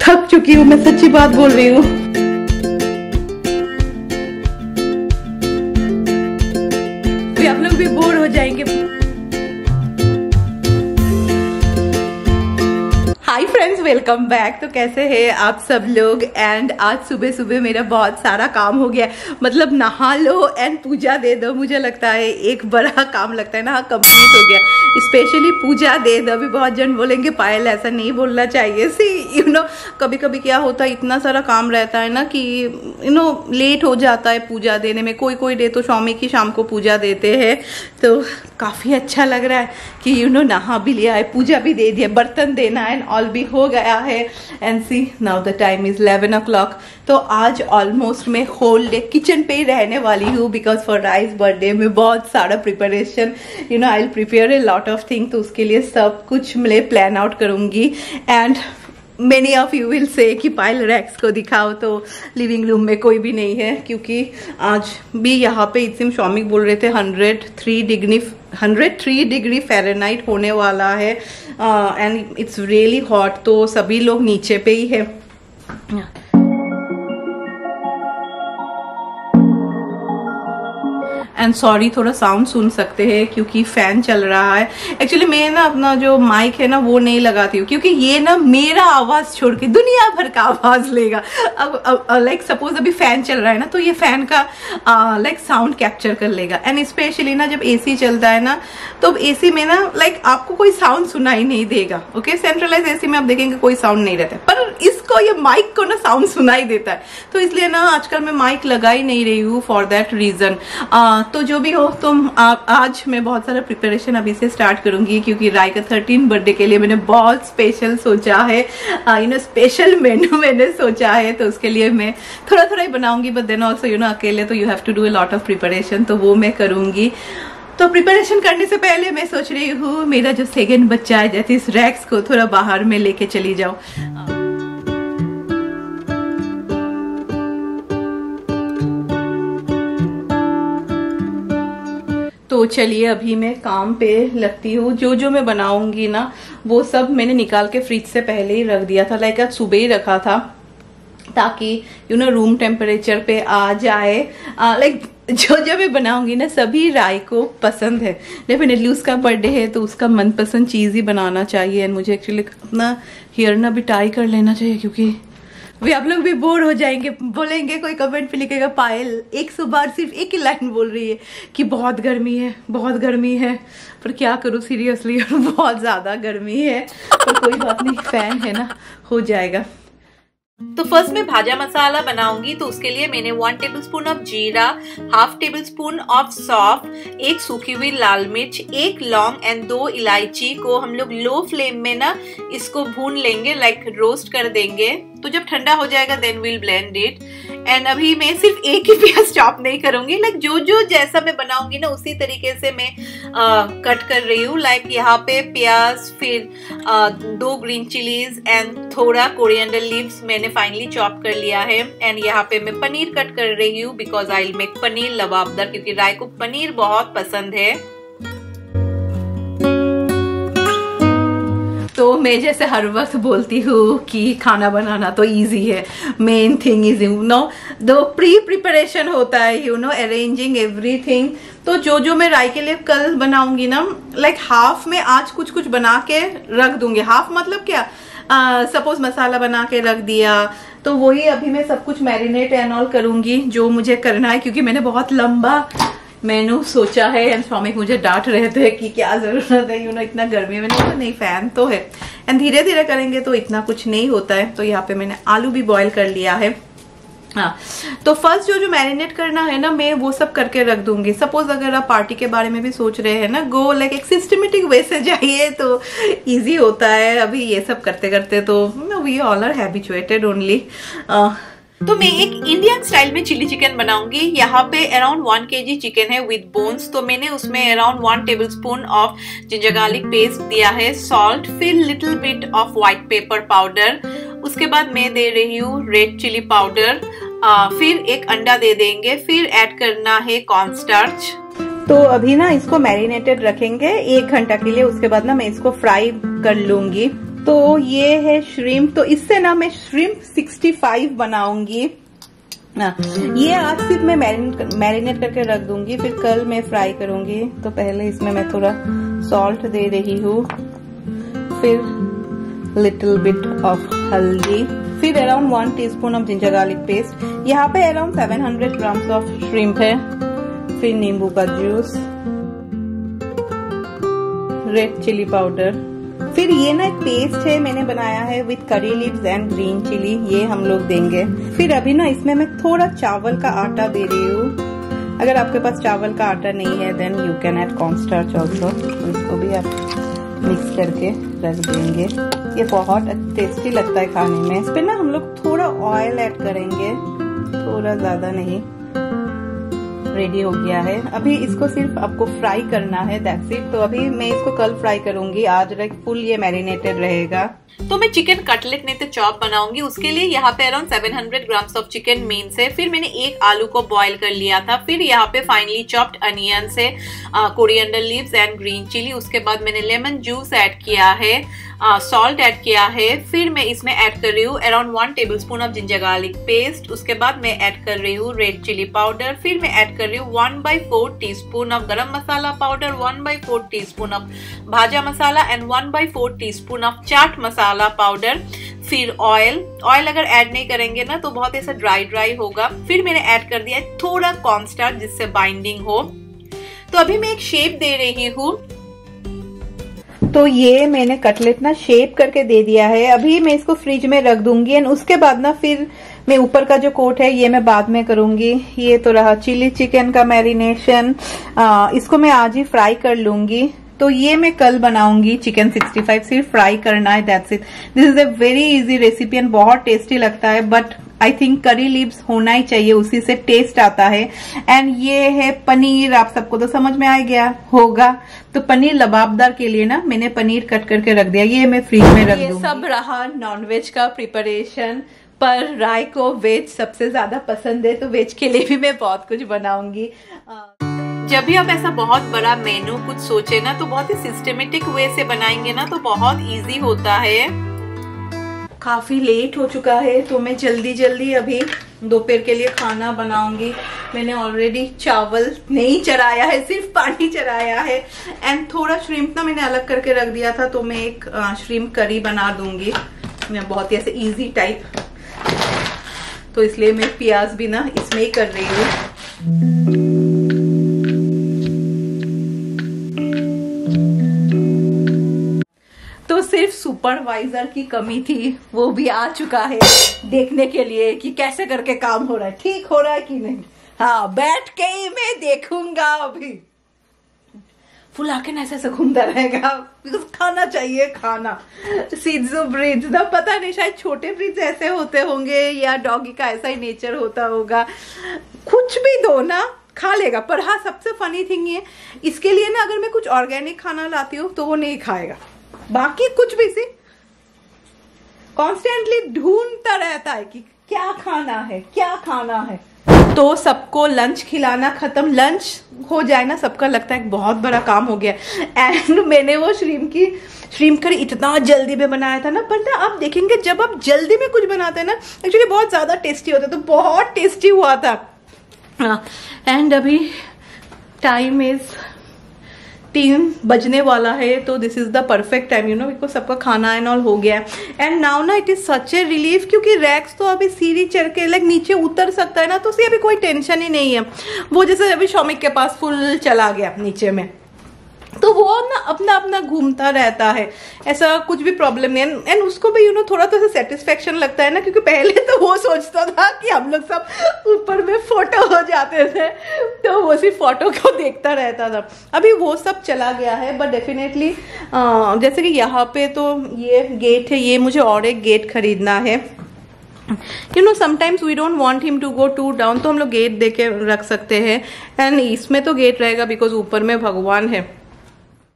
थक चुकी हूँ, मैं सच्ची बात बोल रही हूँ। आप लोग भी बोर हो जाएंगे। Hi friends, welcome back. तो कैसे हैं आप सब लोग। एंड आज सुबह सुबह मेरा बहुत सारा काम हो गया, मतलब नहा लो एंड पूजा दे दो। मुझे लगता है एक बड़ा काम लगता है ना, कंप्लीट हो गया। स्पेशली पूजा दे दो। अभी बहुत जन बोलेंगे पायल ऐसा नहीं बोलना चाहिए। सी कभी कभी क्या होता है, इतना सारा काम रहता है ना कि लेट हो जाता है पूजा देने में। कोई डे तो स्वामी की शाम को पूजा देते हैं, तो काफ़ी अच्छा लग रहा है कि नहा भी लिया है, पूजा भी दे दिया, बर्तन देना है ऑल भी हो गया है। And see now the time is 11 o'clock। तो आज ऑलमोस्ट मैं होल डे किचन पे ही रहने वाली हूँ, बिकॉज फॉर राइस बर्थडे में बहुत सारा preparation, I will prepare a lot of thing. तो उसके लिए सब कुछ मैं प्लान आउट करूँगी। And many of you will say कि पायल रैक्स को दिखाओ, तो लिविंग रूम में कोई भी नहीं है, क्योंकि आज भी यहाँ पे इतने स्वामी बोल रहे थे 103 डिग्री फ़ारेनहाइट होने वाला है। एंड इट्स रियली हॉट, तो सभी लोग नीचे पे ही है। एंड सॉरी, थोड़ा साउंड सुन सकते हैं क्योंकि फैन चल रहा है। एक्चुअली मैं ना अपना जो माइक है ना वो नहीं लगाती हूँ, क्योंकि ये ना मेरा आवाज छोड़ के दुनिया भर का आवाज लेगा। अब लाइक सपोज अभी फैन चल रहा है ना, तो ये फैन का लाइक साउंड कैप्चर कर लेगा। एंड स्पेशली ना जब एसी चलता है ना, तो एसी में ना लाइक आपको कोई साउंड सुनाई नहीं देगा। ओके, सेंट्रलाइज एसी में आप देखेंगे कोई साउंड नहीं रहता है, पर इसको ये माइक को ना साउंड सुनाई देता है। तो इसलिए ना आजकल मैं माइक लगा ही नहीं रही हूँ फॉर दैट रीजन। तो जो भी हो, तुम आज मैं बहुत सारा प्रिपरेशन अभी से स्टार्ट करूंगी, क्योंकि राय का 13 बर्थडे के लिए मैंने बहुत स्पेशल सोचा है। स्पेशल मेनू मैंने सोचा है, तो उसके लिए मैं थोड़ा थोड़ा ही बनाऊंगी। बट देन ऑल्सो अकेले तो you have to do a lot of preparation, तो वो मैं करूंगी। तो प्रिपरेशन करने से पहले मैं सोच रही हूँ मेरा जो सेकेंड बच्चा है जैसे इस रैक्स को थोड़ा बाहर में लेके चली जाऊं। तो चलिए अभी मैं काम पे लगती हूँ। जो मैं बनाऊंगी ना वो सब मैंने निकाल के फ्रिज से पहले ही रख दिया था, लाइक आज सुबह ही रखा था, ताकि रूम टेम्परेचर पे आ जाए। लाइक जो मैं बनाऊंगी ना सभी राय को पसंद है। डेफिनेटली उसका बर्थडे है तो उसका मनपसंद चीज ही बनाना चाहिए। एंड मुझे एक्चुअली अपना हेयर ना भी टाई कर लेना चाहिए, क्योंकि वे आप लोग भी बोर हो जाएंगे, बोलेंगे, कोई कमेंट पे लिखेगा पायल 100 बार सिर्फ एक ही लाइन बोल रही है कि बहुत गर्मी है, बहुत गर्मी है। पर क्या करूँ, सीरियसली बहुत ज्यादा गर्मी है। पर कोई बात नहीं, फैन है ना, हो जाएगा। तो फर्स्ट मैं भाजा मसाला बनाऊंगी। तो उसके लिए मैंने 1 टेबलस्पून ऑफ जीरा, 1/2 टेबलस्पून ऑफ सौंफ, 1 सूखी हुई लाल मिर्च, 1 लौंग एंड 2 इलायची को हम लोग लो फ्लेम में ना इसको भून लेंगे, लाइक रोस्ट कर देंगे। तो जब ठंडा हो जाएगा then will blend it. And अभी मैं सिर्फ एक ही प्याज चॉप नहीं करूंगी, लाइक जो जैसा मैं बनाऊंगी ना उसी तरीके से मैं कट कर रही हूँ। लाइक यहाँ पे प्याज, फिर 2 ग्रीन चिलीज एंड थोड़ा कोरिएंडर लीव्स मैंने फाइनली चॉप कर लिया है। एंड यहाँ पे मैं पनीर कट कर रही हूँ, because I will make paneer lababdar, क्योंकि राय को पनीर बहुत पसंद है। तो मैं जैसे हर वक्त बोलती हूँ कि खाना बनाना तो इजी है, मेन थिंग इज दो प्रिपरेशन होता है, अरेंजिंग एवरीथिंग। तो जो मैं राय के लिए कल बनाऊंगी ना, लाइक हाफ में आज कुछ बना के रख दूंगी। हाफ मतलब क्या, सपोज मसाला बना के रख दिया, तो वही अभी मैं सब कुछ मैरिनेट एंड ऑल करूंगी जो मुझे करना है, क्योंकि मैंने बहुत लंबा मेनू सोचा है। एंड स्वामी मुझे डांट रहे थे कि क्या जरूरत है इतना गर्मी में। नहीं, फैन तो है। एंड धीरे धीरे करेंगे तो इतना कुछ नहीं होता है। तो यहाँ पे मैंने आलू भी बॉईल कर लिया है। हाँ, तो फर्स्ट जो मैरिनेट करना है ना, मैं वो सब करके रख दूंगी। सपोज अगर आप पार्टी के बारे में भी सोच रहे हैं ना, गो लाइक एक सिस्टमेटिक वे से जाइए तो इजी होता है। अभी ये सब करते करते तो we all are habituated only. तो मैं एक इंडियन स्टाइल में चिली चिकन बनाऊंगी। यहाँ पे अराउंड 1 kg चिकन है विद बोन्स। तो मैंने उसमें around 1 tablespoon of ginger garlic paste दिया है, सॉल्ट, फिर little bit of white pepper powder. उसके बाद मैं दे रही हूँ रेड चिली पाउडर, फिर एक अंडा दे देंगे, फिर ऐड करना है कॉर्नस्टार्च। तो अभी ना इसको मैरिनेटेड रखेंगे 1 घंटा के लिए। उसके बाद ना मैं इसको फ्राई कर लूंगी। तो ये है श्रिम्प। तो इससे ना मैं श्रिम्प 65 बनाऊंगी। ये आज सिर्फ मैं मैरिनेट करके रख दूंगी, फिर कल मैं फ्राई करूंगी। तो पहले इसमें मैं थोड़ा सॉल्ट दे रही हूँ, फिर लिटिल बिट ऑफ हल्दी, फिर around 1 teaspoon of ginger garlic paste. यहाँ पे अराउंड 700 ग्राम्स ऑफ श्रिम्प है। फिर नींबू का जूस, रेड चिली पाउडर, फिर ये ना एक पेस्ट है मैंने बनाया है with curry leaves and green chilli, ये हम लोग देंगे। फिर अभी ना इसमें मैं थोड़ा चावल का आटा दे रही हूँ। अगर आपके पास चावल का आटा नहीं है then you can add cornstarch also. तो इसको भी आप मिक्स करके रख देंगे। ये बहुत टेस्टी लगता है खाने में। इस पे ना हम लोग थोड़ा ऑयल ऐड करेंगे, थोड़ा ज्यादा नहीं। रेडी हो गया है। अभी इसको सिर्फ आपको फ्राई करना है, दैट्स इट। तो अभी मैं इसको कल फ्राई करूंगी, आज फुल ये मैरिनेटेड रहेगा। तो मैं चिकन कटलेट नहीं तो चॉप बनाऊंगी। उसके लिए यहाँ पे around 700 grams of chicken means है। फिर मैंने एक आलू को बॉईल कर लिया था। फिर यहाँ पे फाइनली चॉप्ड अनियंस है, coriander leaves and green chilli. उसके बाद मैंने लेमन जूस ऐड किया है, सॉल्ट ऐड किया है। फिर मैं इसमें ऐड कर रही हूँ around 1 tablespoon of ginger garlic paste. उसके बाद मैं ऐड कर रही हूँ रेड चिली पाउडर। फिर मैं ऐड कर रही हूँ 1/4 teaspoon of garam masala powder, 1/4 teaspoon of bhaja masala and 1/4 teaspoon of chaat masala powder. फिर ऑयल अगर ऐड नहीं करेंगे ना तो बहुत ऐसा ड्राई होगा। फिर मैंने ऐड कर दिया थोड़ा कॉर्नस्टार्च जिससे बाइंडिंग हो। तो अभी मैं एक शेप दे रही हूँ। तो ये मैंने कटलेट ना शेप करके दे दिया है। अभी मैं इसको फ्रिज में रख दूंगी एंड उसके बाद ना फिर मैं ऊपर का जो कोट है ये मैं बाद में करूंगी। ये तो रहा चिली चिकन का मैरिनेशन, इसको मैं आज ही फ्राई कर लूंगी। तो ये मैं कल बनाऊंगी चिकन 65, सिर्फ फ्राई करना है, that's it. This is a very easy recipe and बहुत टेस्टी लगता है, but I think curry leaves होना ही चाहिए, उसी से टेस्ट आता है। एंड ये है पनीर, आप सबको तो समझ में आ गया होगा। तो पनीर लबाबदार के लिए ना मैंने पनीर कट करके रख दिया, ये मैं फ्रिज में रख दूंगी। ये सब रहा नॉनवेज का प्रिपरेशन, पर राय को वेज सबसे ज्यादा पसंद है तो वेज के लिए भी मैं बहुत कुछ बनाऊंगी। जब भी आप ऐसा बहुत बड़ा मेनू कुछ सोचे ना तो बहुत ही सिस्टमेटिक वे से बनाएंगे ना तो बहुत इजी होता है। काफी लेट हो चुका है तो मैं जल्दी अभी दोपहर के लिए खाना बनाऊंगी। मैंने ऑलरेडी चावल नहीं चढ़ाया है, सिर्फ पानी चढ़ाया है। एंड थोड़ा श्रिम्प ना मैंने अलग करके रख दिया था, तो मैं एक श्रिम्प करी बना दूंगी, मैं बहुत ही ऐसे इजी टाइप। तो इसलिए मैं प्याज भी ना इसमें ही कर रही हूँ। तो सिर्फ सुपरवाइजर की कमी थी, वो भी आ चुका है देखने के लिए कि कैसे करके काम हो रहा है, ठीक हो रहा है कि नहीं। हाँ, बैठ के ही मैं देखूंगा। अभी फुला के ऐसे घूमता रहेगा, खाना चाहिए खाना। सिड्जो ब्रीड्स ना, पता नहीं शायद छोटे ब्रीड्स ऐसे होते होंगे या डॉगी का ऐसा ही नेचर होता होगा। कुछ भी दो ना खा लेगा। पर हाँ, सबसे फनी थिंग ये, इसके लिए ना अगर मैं कुछ ऑर्गेनिक खाना लाती हूँ तो वो नहीं खाएगा, बाकी कुछ भी सी कॉन्स्टेंटली ढूंढता रहता है कि क्या खाना है, क्या खाना है। तो सबको लंच खिलाना खत्म, लंच हो जाए ना सबका लगता है बहुत बड़ा काम हो गया। एंड मैंने वो श्रिम्प करी इतना जल्दी में बनाया था ना, पर ना आप देखेंगे जब आप जल्दी में कुछ बनाते हैं ना एक्चुअली बहुत ज्यादा टेस्टी होता है। तो बहुत टेस्टी हुआ था। एंड अभी टाइम इज 3 बजने वाला है, तो this is the perfect time, you know, because सबका खाना एंड ऑल हो गया है। एंड नाउ ना it is such a relief, क्योंकि रैक्स तो अभी सीढ़ी चढ़ के लाइक नीचे उतर सकता है ना, तो उसे अभी कोई टेंशन ही नहीं है। वो जैसे अभी शौमिक के पास फुल चला गया नीचे में, तो वो ना अपना अपना घूमता रहता है, ऐसा कुछ भी प्रॉब्लम नहीं है। एंड उसको भी यू नो थोड़ा तो सेटिस्फेक्शन लगता है ना, क्योंकि पहले तो वो सोचता था कि हम लोग सब ऊपर में फोटो हो जाते थे, तो वो सिर्फ फोटो को देखता रहता था। अभी वो सब चला गया है, बट डेफिनेटली जैसे कि यहाँ पे तो ये गेट है, ये मुझे और एक गेट खरीदना है। You know sometimes we don't want him to go to down, तो हम लोग गेट दे के रख सकते हैं। एंड इसमें तो गेट रहेगा बिकॉज ऊपर में भगवान है।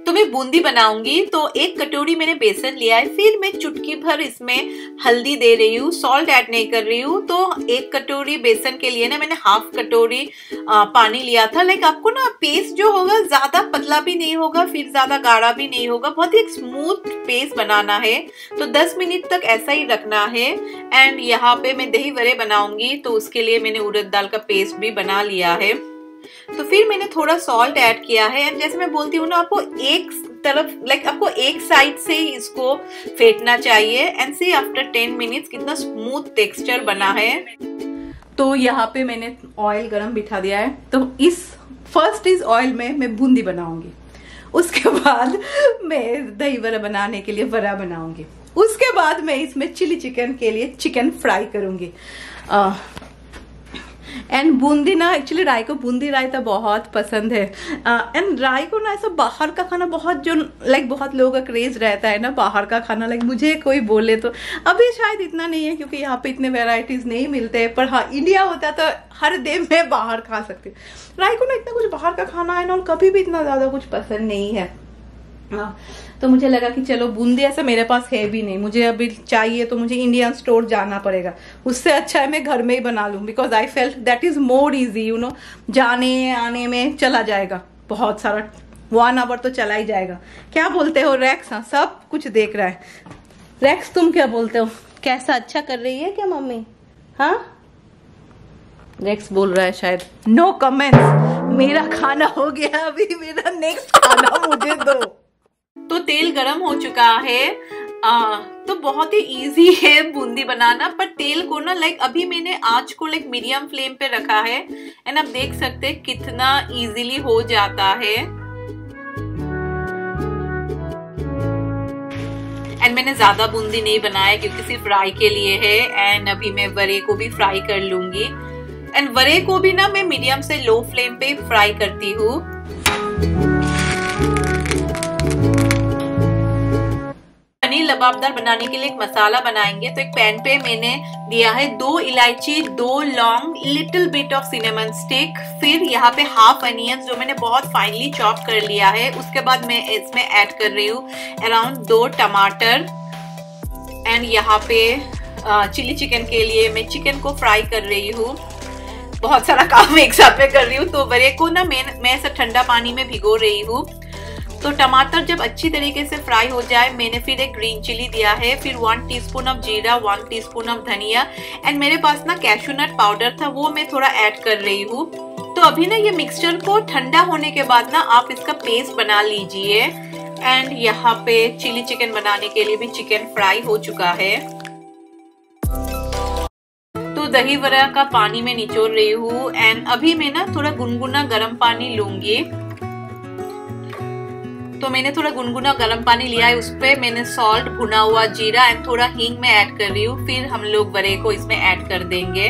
तो मैं बूंदी बनाऊंगी। तो 1 कटोरी मैंने बेसन लिया है, फिर मैं चुटकी भर इसमें हल्दी दे रही हूँ, सॉल्ट ऐड नहीं कर रही हूँ। तो 1 कटोरी बेसन के लिए ना मैंने हाफ कटोरी पानी लिया था। लाइक आपको ना पेस्ट जो होगा ज्यादा पतला भी नहीं होगा, फिर ज्यादा गाढ़ा भी नहीं होगा, बहुत ही स्मूथ पेस्ट बनाना है। तो 10 मिनट तक ऐसा ही रखना है। एंड यहाँ पे मैं दही वड़े बनाऊंगी, तो उसके लिए मैंने उड़द दाल का पेस्ट भी बना लिया है। तो फिर मैंने थोड़ा सॉल्ट ऐड किया है। एंड जैसे मैं बोलती हूँ ना, आपको एक तरफ लाइक आपको एक साइड से ही इसको फेंटना चाहिए। एंड सी आफ्टर 10 मिनट्स कितना स्मूथ टेक्सचर बना है। तो यहाँ पे मैंने ऑयल गरम बिठा दिया है। तो इस फर्स्ट इस ऑयल में मैं बूंदी बनाऊंगी, उसके बाद मैं दही वड़ा बनाने के लिए वड़ा बनाऊंगी, उसके बाद मैं इसमें चिली चिकन के लिए चिकन फ्राई करूंगी। एंड बूंदी ना, एक्चुअली राय को बूंदी रायता बहुत पसंद है। एंड राय को ना ऐसा बाहर का खाना बहुत, जो लाइक बहुत लोगों का क्रेज रहता है ना बाहर का खाना। लाइक मुझे कोई बोले तो अभी शायद इतना नहीं है, क्योंकि यहाँ पे इतने वेराइटीज नहीं मिलते हैं। पर हाँ, इंडिया होता तो हर दिन में बाहर खा सकती हूँ। राय को ना इतना कुछ बाहर का खाना है ना, कभी भी इतना ज्यादा कुछ पसंद नहीं है। तो मुझे लगा कि चलो बूंदी ऐसा मेरे पास है भी नहीं, मुझे अभी चाहिए तो मुझे इंडियन स्टोर जाना पड़ेगा। उससे अच्छा है मैं घर में ही बना लूं, because I felt that is more easy, you know. जाने आने में चला जाएगा बहुत सारा, 1 आवर तो चला ही जाएगा। क्या बोलते हो रैक्स? हाँ, सब कुछ देख रहा है। रैक्स तुम क्या बोलते हो? कैसा, अच्छा कर रही है क्या मम्मी? हाँ, रेक्स बोल रहा है शायद नो कमेंट्स। मेरा खाना हो गया, अभी मेरा नेक्स्ट खाना मुझे दो। तो तेल गरम हो चुका है। तो बहुत ही इजी है बूंदी बनाना, पर तेल को ना लाइक अभी मैंने आंच को लाइक मीडियम फ्लेम पे रखा है। एंड आप देख सकते हैं कितना इजीली हो जाता है। एंड मैंने ज्यादा बूंदी नहीं बनाया क्योंकि सिर्फ फ्राई के लिए है। एंड अभी मैं वड़े को भी फ्राई कर लूंगी। एंड वड़े को भी ना मैं मीडियम से लो फ्लेम पे फ्राई करती हूँ। पनीर लबाबदार बनाने के लिए एक मसाला बनाएंगे। तो एक पैन पे मैंने दिया है 2 इलायची, 2 लौंग, little bit of cinnamon stick, फिर यहाँ पे हाफ अनियंस जो मैंने बहुत फाइनली चॉप कर लिया है। उसके बाद मैं इसमें ऐड कर रही हूँ अराउंड 2 टमाटर। एंड यहाँ पे चिली चिकन के लिए मैं चिकन को फ्राई कर रही हूँ। बहुत सारा काम एक साथ में कर रही हूँ। तो वड़े को ना मैं ऐसा ठंडा पानी में भिगो रही हूँ। तो टमाटर जब अच्छी तरीके से फ्राई हो जाए, मैंने फिर एक ग्रीन चिली दिया है, फिर 1 टीस्पून ऑफ जीरा, 1 टीस्पून ऑफ धनिया। एंड मेरे पास ना कैशू नट पाउडर था, वो मैं थोड़ा ऐड कर रही हूँ। तो अभी ना ये मिक्सचर को ठंडा होने के बाद ना आप इसका पेस्ट बना लीजिए। एंड यहाँ पे चिली चिकन बनाने के लिए भी चिकन फ्राई हो चुका है। तो दही वड़ा का पानी में निचोड़ रही हूँ। एंड अभी मैं ना थोड़ा गुनगुना गर्म पानी लूंगी। तो मैंने थोड़ा गुनगुना गर्म पानी लिया है, उस पे मैंने सॉल्ट, भुना हुआ जीरा एंड थोड़ा हींग में ऐड कर रही हूँ। फिर हम लोग वड़े को इसमें ऐड कर देंगे।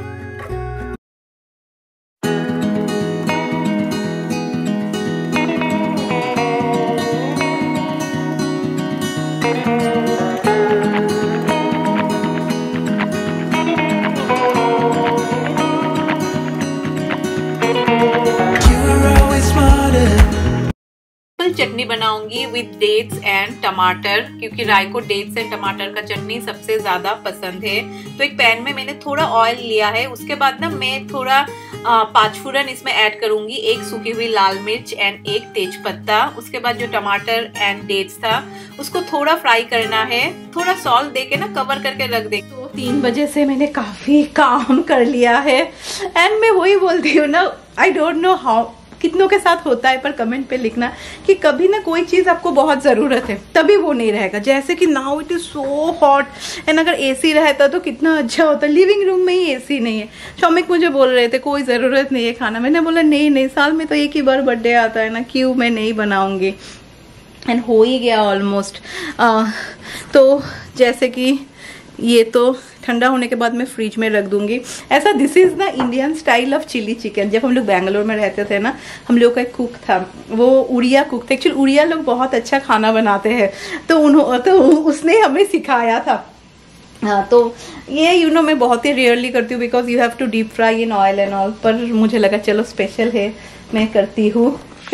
चटनी बनाऊंगी विद डेट्स एंड टमाटर, क्योंकि राय को डेट्स एंड टमाटर का चटनी सबसे ज्यादा पसंद है। तो एक पैन में मैंने थोड़ा ऑयल लिया है। उसके बाद ना मैं थोड़ा 5 फूरन इसमें ऐड करूंगी, 1 सूखी हुई लाल मिर्च एंड 1 तेज पत्ता। उसके बाद जो टमाटर एंड डेट्स था उसको थोड़ा फ्राई करना है, थोड़ा सॉल्ट देके ना कवर करके रख दे। तो 3 बजे से मैंने काफी काम कर लिया है। एंड मैं वही बोलती हूँ ना, आई डोंट नो हाउ कितनों के साथ होता है, पर कमेंट पे लिखना कि कभी ना कोई चीज आपको बहुत जरूरत है तभी वो नहीं रहेगा। जैसे कि now it is so hot and अगर एसी रहता तो कितना अच्छा होता। लिविंग रूम में ही एसी नहीं है। शौमिक मुझे बोल रहे थे कोई जरूरत नहीं है खाना। मैंने बोला नहीं, साल में तो एक ही बार बर्थडे आता है ना, क्यों मैं नहीं बनाऊंगी। एंड हो ही गया ऑलमोस्ट। तो जैसे कि ये तो ठंडा होने के बाद मैं फ्रिज में रख दूंगी। ऐसा this is the Indian style of chilli chicken. जब हम लोग बैंगलोर में रहते थे ना, हम लोग का एक कुक था, वो उड़िया कुक थे। एक्चुअली उड़िया लोग बहुत अच्छा खाना बनाते हैं, तो उसने हमें सिखाया था। हाँ, तो ये मैं बहुत ही रेयरली करती हूँ because you have to deep fry in oil and all. पर मुझे लगा चलो स्पेशल है, मैं करती हूँ।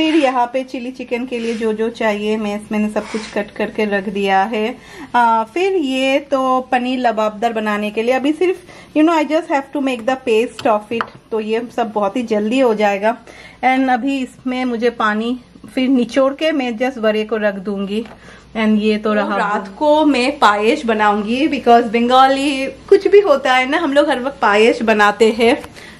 फिर यहाँ पे चिली चिकन के लिए जो जो चाहिए मैंने सब कुछ कट करके रख दिया है। फिर ये तो पनीर लबाबदार बनाने के लिए अभी सिर्फ I just have to make the paste of it, तो ये सब बहुत ही जल्दी हो जाएगा। एंड अभी इसमें मुझे पानी फिर निचोड़ के मैं जस्ट वड़े को रख दूंगी। एंड ये तो रहा। रात को मैं पायस बनाऊंगी बिकॉज बंगाली कुछ भी होता है ना, हम लोग हर वक्त पायस बनाते हैं।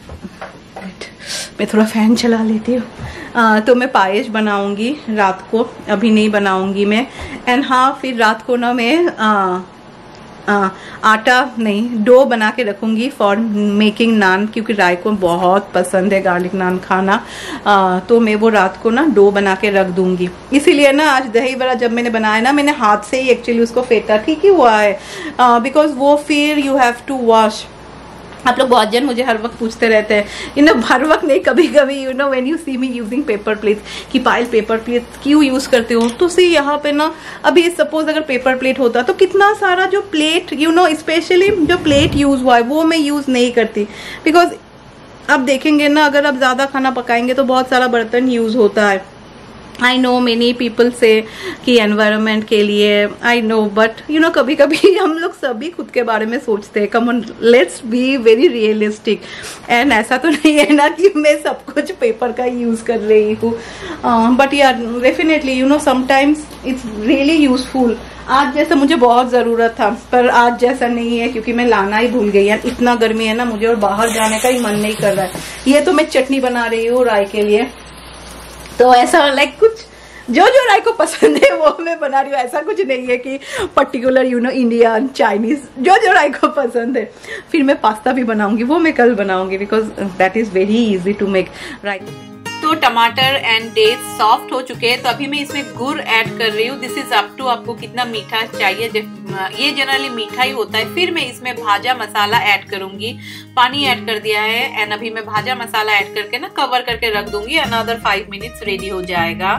मैं थोड़ा फैन चला लेती हूँ। तो मैं पायस बनाऊंगी रात को, अभी नहीं बनाऊंगी मैं। एंड हाँ, फिर रात को ना मैं आटा नहीं डो बना के रखूंगी फॉर मेकिंग नान, क्योंकि राय को बहुत पसंद है गार्लिक नान खाना। तो मैं वो रात को ना डो बना के रख दूंगी। इसीलिए ना आज दही बड़ा जब मैंने बनाया ना, मैंने हाथ से ही एक्चुअली उसको फेंटा, ठीक ही हुआ है। बिकॉज वो फिर यू हैव टू वॉश। आप लोग बहुत जन मुझे हर वक्त पूछते रहते हैं, हर वक्त नहीं, कभी कभी when you see me using paper plates कि पायल पेपर प्लेट क्यों यूज करते हो, तो सी यहाँ पे ना अभी सपोज अगर पेपर प्लेट होता तो कितना सारा जो प्लेट स्पेशली जो प्लेट यूज हुआ है वो मैं यूज नहीं करती। बिकॉज अब देखेंगे ना, अगर आप ज्यादा खाना पकाएंगे तो बहुत सारा बर्तन यूज होता है। आई नो मेनी पीपल से कि एनवायरनमेंट के लिए, आई नो, बट कभी कभी हम लोग सभी खुद के बारे में सोचते हैं। Come on, let's be very realistic. And ऐसा तो नहीं है ना कि मैं सब कुछ पेपर का यूज कर रही हूँ, बट यार definitely sometimes it's really useful. आज जैसा मुझे बहुत जरूरत था, पर आज जैसा नहीं है क्योंकि मैं लाना ही भूल गई। यार इतना गर्मी है ना मुझे, और बाहर जाने का ही मन नहीं कर रहा है। ये तो मैं चटनी बना रही हूँ राय के लिए, तो ऐसा लाइक कुछ जो जो राय को पसंद है वो मैं बना रही हूँ। ऐसा कुछ नहीं है कि पर्टिकुलर इंडियन चाइनीज, जो जो राय को पसंद है। फिर मैं पास्ता भी बनाऊंगी, वो मैं कल बनाऊंगी because that is very easy to make right. तो टमाटर एंड डेट्स सॉफ्ट हो चुके हैं, तो अभी मैं इसमें गुड़ ऐड कर रही हूँ। दिस इज अप टू आपको कितना मीठा चाहिए, ये जनरली मीठा ही होता है। फिर मैं इसमें भाजा मसाला ऐड करूंगी, पानी ऐड कर दिया है। एंड अभी मैं भाजा मसाला ऐड करके ना कवर करके रख दूंगी। अनदर 5 मिनट्स रेडी हो जाएगा।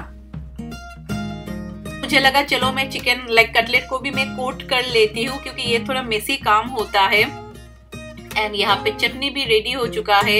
मुझे लगा चलो मैं चिकन लाइक कटलेट को भी मैं कोट कर लेती हूँ, क्योंकि ये थोड़ा मेसी काम होता है। एंड यहाँ पे चटनी भी रेडी हो चुका है।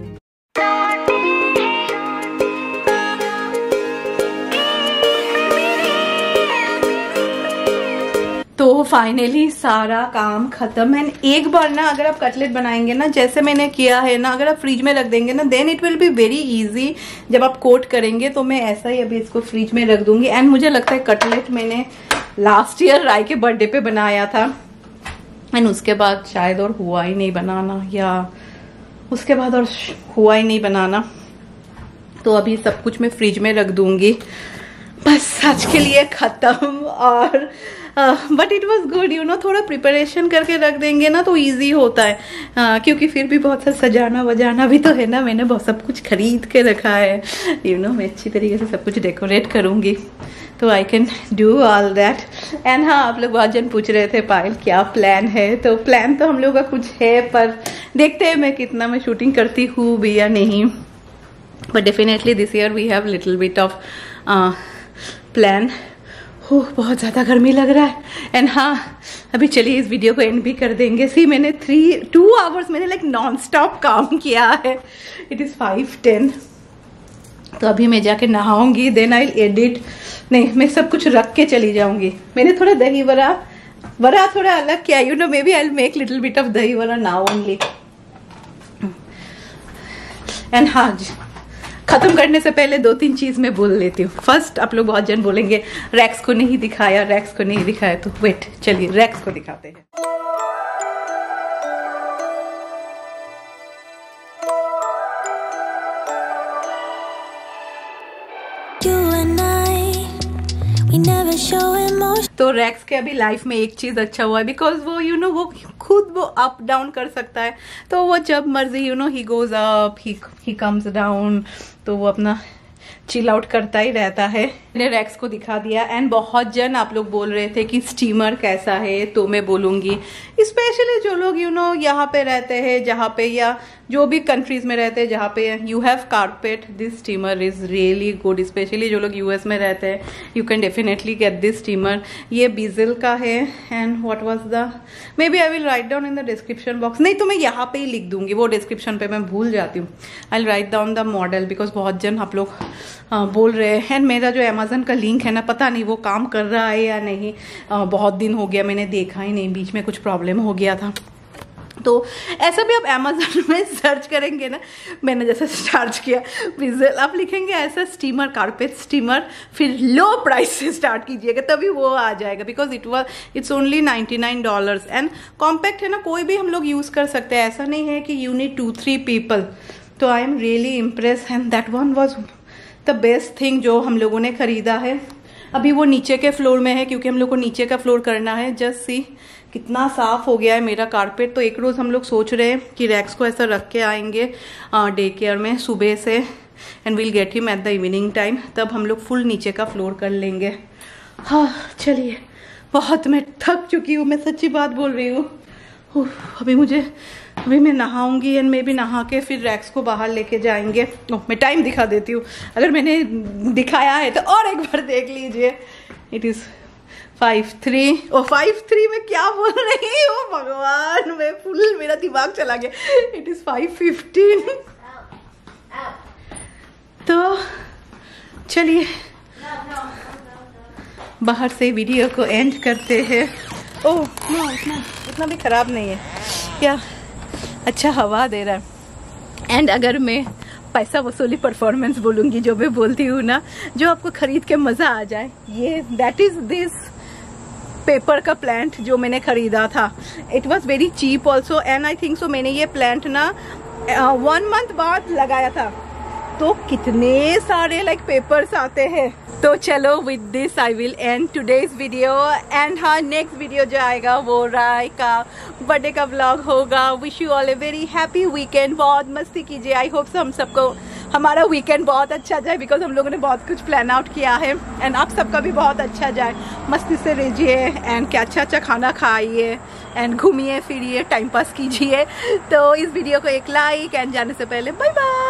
तो फाइनली सारा काम खत्म है। एक बार ना अगर आप कटलेट बनाएंगे ना, जैसे मैंने किया है ना, अगर आप फ्रिज में रख देंगे ना, then it will be very easy जब आप कोट करेंगे। तो मैं ऐसा ही अभी इसको फ्रिज में रख दूंगी। एंड मुझे लगता है कटलेट मैंने लास्ट ईयर राय के बर्थडे पे बनाया था, एंड उसके बाद शायद और हुआ ही नहीं बनाना, या उसके बाद और हुआ ही नहीं बनाना। तो अभी सब कुछ मैं फ्रिज में रख दूंगी। बस आज के लिए खत्म। और बट इट वॉज गुड, थोड़ा प्रिपरेशन करके रख देंगे ना तो इजी होता है। क्योंकि फिर भी बहुत सा सजाना वजाना भी तो है ना, मैंने बहुत सब कुछ खरीद के रखा है। मैं अच्छी तरीके से सब कुछ डेकोरेट करूंगी, तो I can do all that. And हाँ, आप लोग बहुत जन पूछ रहे थे पायल क्या प्लान है, तो प्लान तो हम लोग का कुछ है, पर देखते हैं मैं कितना मैं शूटिंग करती हूँ भी या नहीं। But definitely this year we have little bit of plan. बहुत ज़्यादा गर्मी लग रहा है। एंड हाँ, अभी चलिए इस वीडियो को एंड भी कर देंगे। सी मैंने 2 आवर्स मैंने लाइक नॉन स्टॉप काम किया है। It is 5:10। तो अभी मैं जाके नहाऊंगी, देन आई एडिट। नहीं, मैं सब कुछ रख के चली जाऊंगी। मैंने थोड़ा दही वड़ा थोड़ा अलग किया, maybe I will make little bit of dahi vada now only. And हाँ, खत्म करने से पहले 2-3 चीज मैं बोल लेती हूँ। फर्स्ट, आप लोग बहुत जन बोलेंगे रैक्स को नहीं दिखाया, तो वेट, चलिए रैक्स को दिखाते हैं। तो रैक्स के अभी लाइफ में एक चीज अच्छा हुआ है, बिकॉज वो वो खुद वो अप डाउन कर सकता है। तो वो जब मर्जी he goes up, he comes down, तो वो अपना चिल आउट करता ही रहता है। मैंने रैक्स को दिखा दिया। एंड बहुत जन आप लोग बोल रहे थे कि स्टीमर कैसा है, तो मैं बोलूंगी स्पेशली जो लोग यहाँ पे रहते हैं, जहाँ पे या जो भी कंट्रीज में रहते हैं जहाँ पे you have carpet, this steamer is really good. Specially जो लोग यूएस में रहते हैं, you can definitely get this steamer. ये बीजल का है and what was the, maybe I will write down in the description box, नहीं तो मैं यहाँ पे ही लिख दूंगी, वो डिस्क्रिप्शन पे मैं भूल जाती हूँ। I will write down the model because बहुत जन आप लोग बोल रहे हैं। एंड मेरा जो अमेजन का लिंक है ना, पता नहीं वो काम कर रहा है या नहीं, बहुत दिन हो गया मैंने देखा ही नहीं, बीच में कुछ प्रॉब्लम हो गया था। तो ऐसा भी आप अमेजन में सर्च करेंगे ना, मैंने जैसे सर्च किया विजल, आप लिखेंगे ऐसा स्टीमर, कारपेट स्टीमर, फिर लो प्राइस से स्टार्ट कीजिएगा तभी वो आ जाएगा। Because it's only $99 and compact है ना, कोई भी हम लोग यूज़ कर सकते हैं, ऐसा नहीं है कि यू नीड 2-3 पीपल। तो I am really impress and that one was the best thing जो हम लोगों ने खरीदा है। अभी वो नीचे के फ्लोर में है क्योंकि हम लोग को नीचे का फ्लोर करना है। जस्ट सी कितना साफ हो गया है मेरा कारपेट। तो एक रोज़ हम लोग सोच रहे हैं कि रैक्स को ऐसा रख के आएंगे डे केयर में सुबह से, and will get him at the evening time, तब हम लोग फुल नीचे का फ्लोर कर लेंगे। हाँ चलिए, बहुत मैं थक चुकी हूँ, मैं सच्ची बात बोल रही हूँ। अभी मैं नहाऊंगी एंड मैं भी नहा के फिर रैक्स को बाहर लेके जाएंगे। मैं टाइम दिखा देती हूँ, अगर मैंने दिखाया है तो और एक बार देख लीजिए। It is 5:03। 5:03 में क्या बोल रही हूँ भगवान, मैं फुल, मेरा दिमाग चला गया। It is 5:15। तो चलिए बाहर से वीडियो को एंड करते हैं। ओह नो, इतना भी ख़राब नहीं है क्या, अच्छा हवा दे रहा है। एंड अगर मैं पैसा वसूली परफॉर्मेंस बोलूँगी, जो मैं बोलती हूँ ना, जो आपको खरीद के मज़ा आ जाए, ये दैट इज़ दिस पेपर का प्लांट जो मैंने खरीदा था। It was very cheap also and I think so मैंने ये प्लांट ना 1 मंथ बाद लगाया था। तो कितने सारे पेपर्स आते हैं। तो चलो with this I will end today's video. And हाँ, नेक्स्ट वीडियो जो आएगा वो राय का बर्थडे का व्लॉग होगा। Wish you all a very happy weekend. बहुत मस्ती कीजिए। आई होप सो हम सबको हमारा वीकेंड बहुत अच्छा जाए, बिकॉज हम लोगों ने बहुत कुछ प्लान आउट किया है। एंड आप सबका भी बहुत अच्छा जाए, मस्ती से रहिए एंड क्या अच्छा खाना खाइए एंड घूमिए फिरिए, टाइम पास कीजिए। तो इस वीडियो को एक लाइक एंड जाने से पहले बाय बाय।